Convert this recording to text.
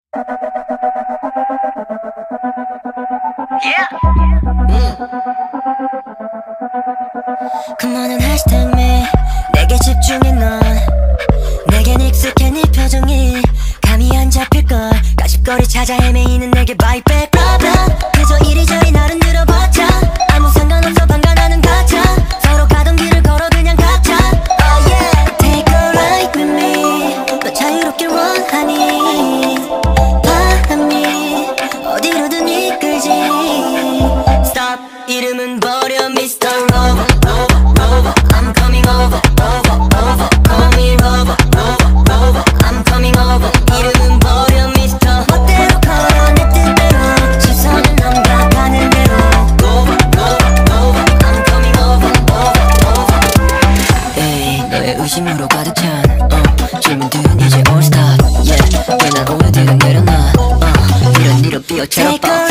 그만은 hashtag me 내게 집중해 넌 내겐 익숙해 네 표정이 감이 안 잡힐걸 가십거리 찾아 헤매이는 내게 bye back blah blah 그저 이리저리 나를 늘어봤자 아무 상관없어 방관하는 가짜 서로 가던 길을 걸어 그냥 각자 oh yeah take a ride with me 너 자유롭길 원하니 바람이 어디로든 이끌지 stop 이름은 버려 Mr. Rover I'm coming over call me Rover I'm coming over 이름은 버려 Mr. 멋대로 걸어 내 뜻대로 시선은 넘겨가는 대로 I'm coming over 에이 너의 의심으로 가득 찬 질문들은 이제 all stop yeah 괜한 오해들은 내려놔 이런 일로 삐어처럼